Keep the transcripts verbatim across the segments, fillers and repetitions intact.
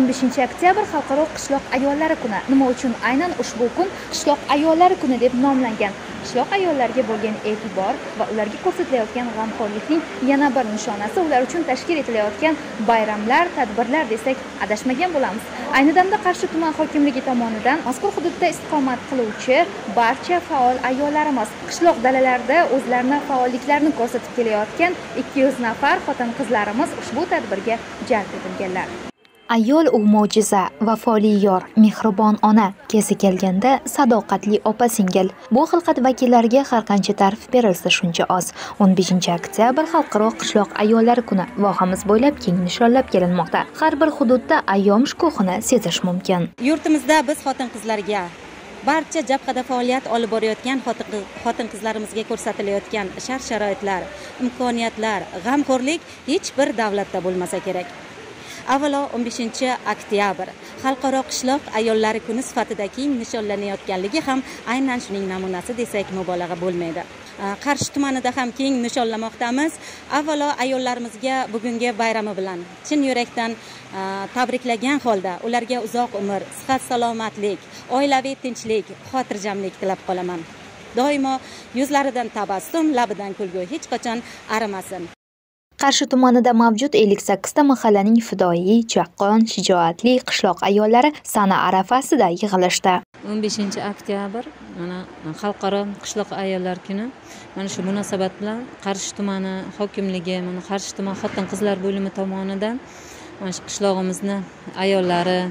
beshinchi oktyabr Xalqaro qishloq ayollari kuni. Nima uchun aynan ushbu kun qishloq ayollari kuni deb nomlangan? Qishloq ayollarga bo'lgan e'tibor va ularga ko'rsatilayotgan g'amxo'rlikning yana bir nishonasi ular uchun tashkil etilayotgan bayramlar, tadbirlar desak adashmagan bo'lamiz. Ayni damda Qarshi tuman hokimligi tomonidan mazkur hududda istiqomat qiluvchi barcha faol ayollarimiz qishloq dalalarida o'zlarini faolliklarini ko'rsatib kelayotgan ikki yuz nafar xotin-qizlarimiz ushbu tadbirga jalb etilganlar. Ayol u mo'jiza, vafoli yor, mehribon ona, kezi kelganda sadoqatli opa-singil. Bu xilqat vakillariga har qancha ta'rif berilsa shuncha oz. o'n beshinchi oktyabr Xalqaro qishloq ayollari kuni vohamiz bo'ylab keng nishonlab kelinmoqda. Har bir hududda ayyom shukuhini sezish mumkin. Yurtimizda biz xotin-qizlarga barcha jabhada faoliyat olib borayotgan xotin-qizlarimizga ko'rsatilayotgan shart-sharoitlar, imkoniyatlar, g'amxo'rlik hech bir davlatda bo'lmasa kerak. Avvalo o'n beshinchi oktyabr Xalqaro qishloq ayollari kuni sifatida keng nishonlanayotganligi ham aynan shuning namunasi desak mubolag'a bo'lmaydi. Qarshi tumanida ham keng nishonlamoqdamiz. Avvalo ayollarimizga bugungi bayrami bilan chin yurakdan tabriklagan holda ularga uzoq umr, sihat salomatlik, oilaviy tinchlik, xotirjamlik tilab qolaman. Doimo yuzlaridan tabassum, labidan kulgu hech qachon arimasin. Qarshi tumanida mavjud ellik sakkizta mahallaning fidoyi, chaqqon, shijoatli qishloq ayollari sana arafasida yig'ilishdi. o'n beshinchi oktyabr mana Xalqaro qishloq ayollar kuni. Mana shu munosabat bilan Qarshi tumani hokimligi, mana Qarshi tuman xotin-qizlar bo'limi tomonidan mana shu qishlog'imizni ayollari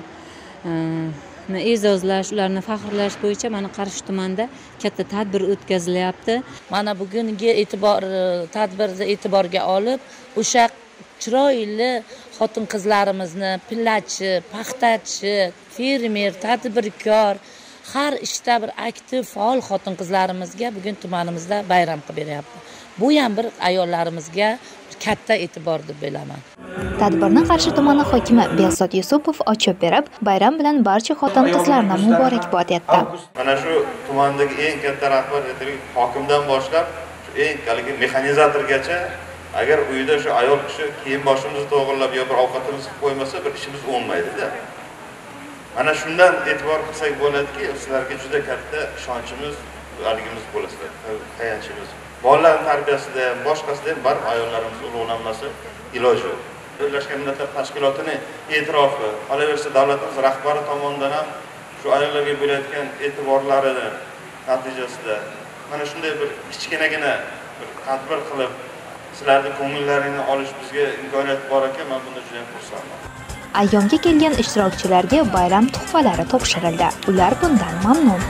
e'zozlash, ularni faxrlash bo'yicha mana Qarshi tumanida katta tadbir o'tkazilyapti. Mana bugungi e'tibor tadbirni e'tiborga olib, o'sha chiroyli xotin-qizlarimizni pillachi, paxtachi, fermer, tadbirkor, har ishda bir aktiv, faol xotin-qizlarimizga bugun tumanimizda bayram qilib beryapti. Bu ham bir ayollarimizga katta e'tibor deb bilaman. Tadbirni Qarshi tumani hokimi Behzod Yusupov ochib berib, bayram bilan barcha xotin-qizlarni muborakbod etdi. Mana shu tumandagi eng katta rahbar hokimdan boshlab eng kalgi mexanizatorgacha agar uyda shu ayol kishi kiyim boshimizni to'g'irlab yo bir ovqatimizni qo'ymasa bir ishimiz o'lmaydi-da. Mana shundan e'tibor qilsak bo'ladiki, sizlarga juda katta ishonchimiz, haligimiz bo'lasizlar, tayanchimiz. Bolalar tarbiyasida ham, boshqasida ham barcha ayollarimiz ulug'lanmasi iloji yo'q. Birlashgan Millatlar Tashkilotining e'tirofi, qolaversa davlatimiz rahbari tomonidan ham shu ayollarga bo'layotgan e'tiborlari natijasida mana shunday bir kichkinagina bir tadbir qilib sizlarning ko'ngillaringni olish bizga imkoniyat bor ekan, men bundan juda ham xursandman. Ayyomga kelgan ishtirokchilarga bayram tuhfalari topshirildi. Ular bundan mamnun.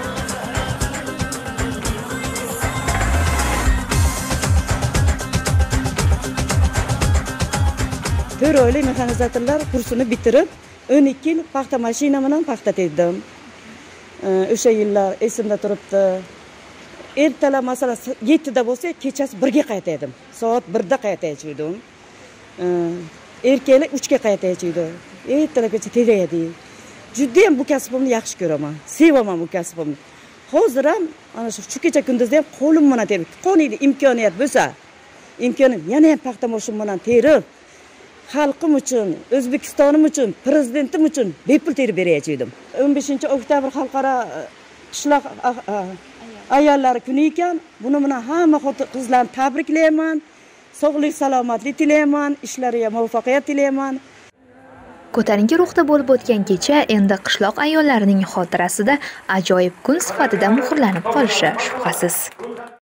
to'rt oylik mexanizatorlar kursini bitirib, o'n ikki yil paxta mashina bilan paxta terdim. O'sha yillar esimda turibdi. Ertalab masalan yettida bo'lsa, kechasi birga qaytaydim. Soat birda qaytaydim. Erkaklar uchga qaytaydi. Ertalabgacha teraydi. Juda ham bu kasbimni yaxshi ko'raman. Sevaman bu kasbimni. Hozir ham ana shu kecha kunduzda ham qo'lim bilan terib, qoniydi imkoniyat bo'lsa, imkoniyat yana ham paxta mashina bilan terib xalqim uchun, O'zbekistonim uchun, prezidentim uchun bepul terib berayotgandim. o'n beshinchi oktyabr Xalqaro qishloq ayollari kuni ekan, buni bilan hamma xotin-qizlarni tabriklayman. Sog'lik, salomatlik tilayman, ishlariga muvaffaqiyat tilayman. Ko'tarinki ruhda bo'lib o'tgan kecha endi qishloq ayollarining xotirasida ajoyib kun sifatida muhrlanib qolishi shubhasiz.